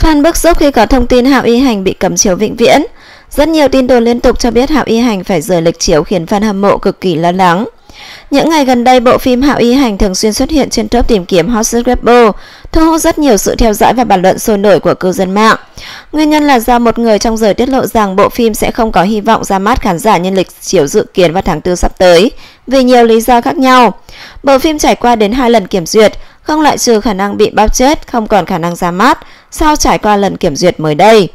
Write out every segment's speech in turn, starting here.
Fan bức xúc khi có thông tin Hạo Y Hành bị cấm chiếu vĩnh viễn. Rất nhiều tin đồn liên tục cho biết Hạo Y Hành phải rời lịch chiếu khiến fan hâm mộ cực kỳ lo lắng. Những ngày gần đây, bộ phim Hạo Y Hành thường xuyên xuất hiện trên top tìm kiếm Hottest Weibo, thu hút rất nhiều sự theo dõi và bàn luận sôi nổi của cư dân mạng. Nguyên nhân là do một người trong giới tiết lộ rằng bộ phim sẽ không có hy vọng ra mắt khán giả nhân lịch chiếu dự kiến vào tháng 4 sắp tới, vì nhiều lý do khác nhau. Bộ phim trải qua đến 2 lần kiểm duyệt, không loại trừ khả năng bị bóp chết, không còn khả năng ra mắt sau trải qua lần kiểm duyệt mới đây.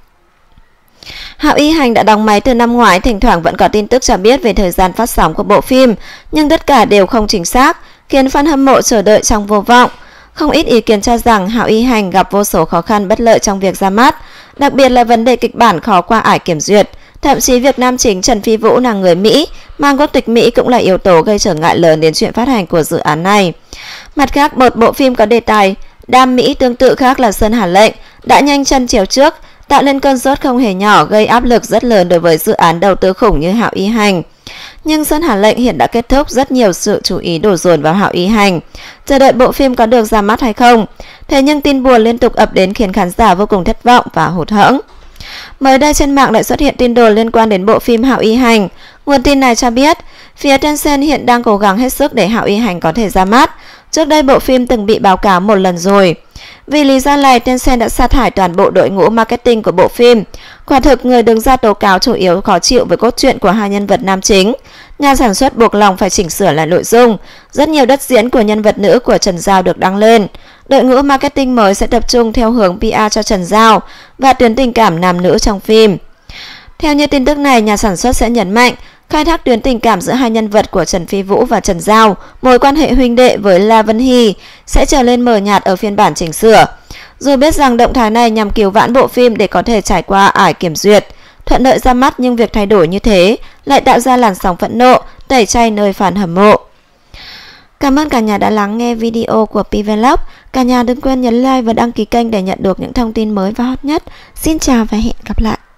Hạo Y Hành đã đóng máy từ năm ngoái, thỉnh thoảng vẫn có tin tức cho biết về thời gian phát sóng của bộ phim, nhưng tất cả đều không chính xác, khiến fan hâm mộ chờ đợi trong vô vọng. Không ít ý kiến cho rằng Hạo Y Hành gặp vô số khó khăn bất lợi trong việc ra mắt, đặc biệt là vấn đề kịch bản khó qua ải kiểm duyệt. Thậm chí việc nam chính Trần Phi Vũ là người Mỹ, mang quốc tịch Mỹ cũng là yếu tố gây trở ngại lớn đến chuyện phát hành của dự án này. Mặt khác, một bộ phim có đề tài đam mỹ tương tự khác là Sơn Hà Lệnh đã nhanh chân chiếu trước, tạo nên cơn sốt không hề nhỏ, gây áp lực rất lớn đối với dự án đầu tư khủng như Hạo Y Hành. Nhưng Sơn Hà Lệnh hiện đã kết thúc, rất nhiều sự chú ý đổ dồn vào Hạo Y Hành, chờ đợi bộ phim có được ra mắt hay không. Thế nhưng tin buồn liên tục ập đến khiến khán giả vô cùng thất vọng và hụt hẫng. Mới đây trên mạng lại xuất hiện tin đồn liên quan đến bộ phim Hạo Y Hành. Nguồn tin này cho biết, phía Tencent hiện đang cố gắng hết sức để Hạo Y Hành có thể ra mắt. Trước đây bộ phim từng bị báo cáo một lần rồi. Vì lý do này, Tencent đã sa thải toàn bộ đội ngũ marketing của bộ phim. Quả thực, người đứng ra tố cáo chủ yếu khó chịu với cốt truyện của hai nhân vật nam chính. Nhà sản xuất buộc lòng phải chỉnh sửa lại nội dung. Rất nhiều đất diễn của nhân vật nữ của Trần Giao được đăng lên. Đội ngũ marketing mới sẽ tập trung theo hướng PR cho Trần Giao và tuyến tình cảm nam nữ trong phim. Theo như tin tức này, nhà sản xuất sẽ nhấn mạnh khai thác tuyến tình cảm giữa hai nhân vật của Trần Phi Vũ và Trần Giao, mối quan hệ huynh đệ với La Vân Hy sẽ trở lên mờ nhạt ở phiên bản chỉnh sửa. Dù biết rằng động thái này nhằm cứu vãn bộ phim để có thể trải qua ải kiểm duyệt, thuận lợi ra mắt, nhưng việc thay đổi như thế lại tạo ra làn sóng phẫn nộ, tẩy chay nơi fan hâm mộ. Cảm ơn cả nhà đã lắng nghe video của Pvlog. Cả nhà đừng quên nhấn like và đăng ký kênh để nhận được những thông tin mới và hot nhất. Xin chào và hẹn gặp lại.